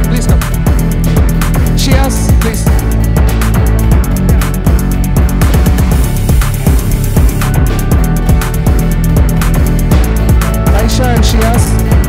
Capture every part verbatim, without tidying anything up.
please come. Shiyas, please. Aisha and Shiyas.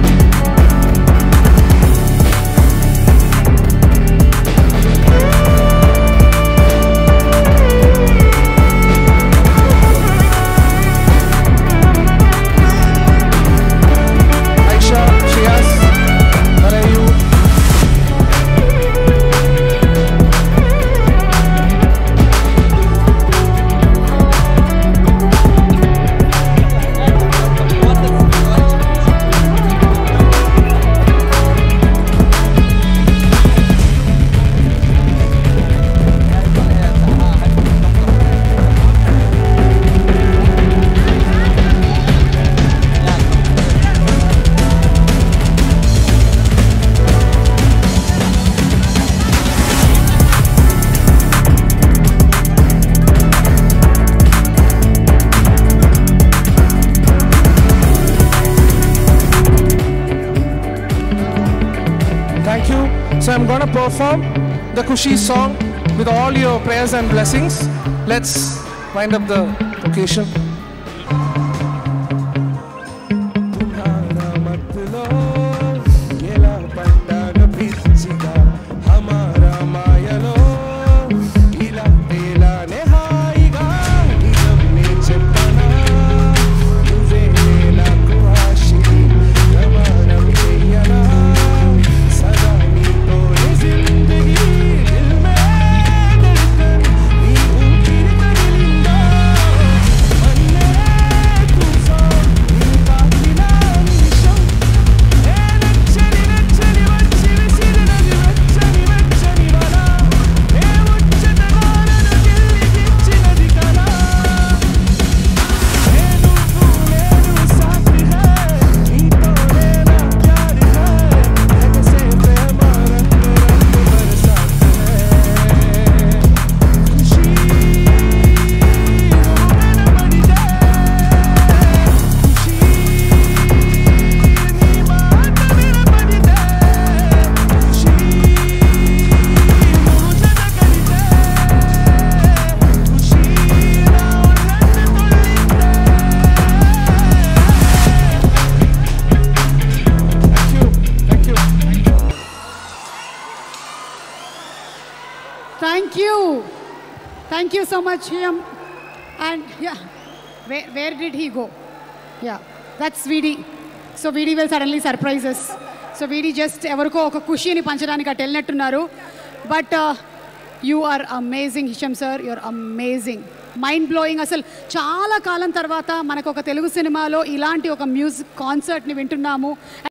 So I'm going to perform the KUSHI song with all your prayers and blessings. Let's wind up the occasion. Thank you. Thank you so much, him. And yeah, where, where did he go? Yeah, that's V D. So V D will suddenly surprise us. So V D just everko oka KUSHI ni panchadanika telnattunnaru. But uh, you are amazing, Hisham sir. You're amazing. Mind blowing. Asal chaala kalam tarvata manaku oka Telugu cinemalo ilanti oka music concert ni vintunnamu.